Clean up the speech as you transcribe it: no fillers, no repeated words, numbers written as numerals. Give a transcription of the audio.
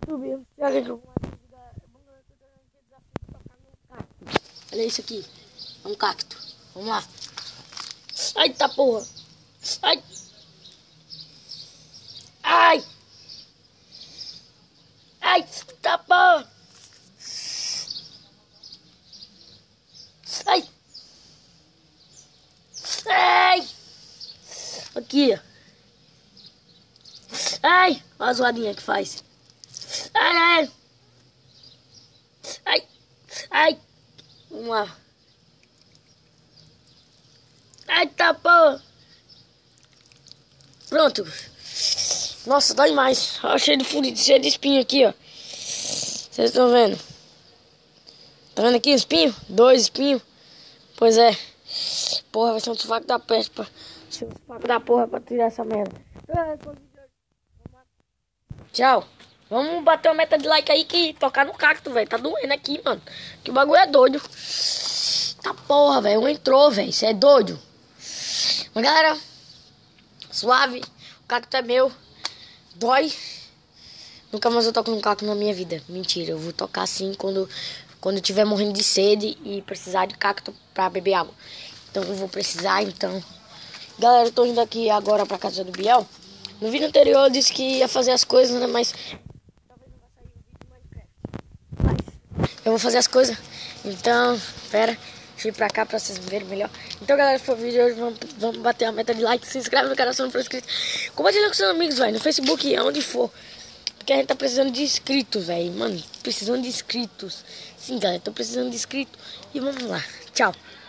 Subimos. Já que eu vou olha isso aqui. É um cacto. Vamos lá. Ai, tá porra. Ai. Ai. Ai, tá porra. Ai. Ai. Aqui, ó. Ai. Olha a zoadinha que faz. Ai, ai. Ai. Ai. Vamos lá. Ai, tá porra. Pronto. Nossa, dói mais. Olha, cheio de furido, cheio de espinho aqui, ó. Vocês estão vendo? Tá vendo aqui os espinhos? 2 espinhos. Pois é. Porra, vai ser um sovaco da peste pra... ser um sovaco da porra pra tirar essa merda. Tchau. Vamos bater uma meta de like aí que tocar no cacto, velho. Tá doendo aqui, mano. Que o bagulho é doido. Tá porra, velho. Um entrou, velho. Você é doido. Mas galera, suave. O cacto é meu. Dói. Nunca mais eu toco num cacto na minha vida. Mentira, eu vou tocar assim quando eu tiver morrendo de sede e precisar de cacto pra beber água. Então eu vou precisar, então. Galera, eu tô indo aqui agora pra casa do Biel. No vídeo anterior eu disse que ia fazer as coisas, né? Mas talvez não vá sair o vídeo do Minecraft. Mas eu vou fazer as coisas. Então, pera. Deixa eu ir pra cá pra vocês verem melhor. Então, galera, esse foi o vídeo de hoje. Vamos bater a meta de like. Se inscreve no canal se não for inscrito. Compartilha com seus amigos, velho. No Facebook, aonde for. Porque a gente tá precisando de inscritos, velho. Mano, precisando de inscritos. Sim, galera, tô precisando de inscritos. E vamos lá. Tchau.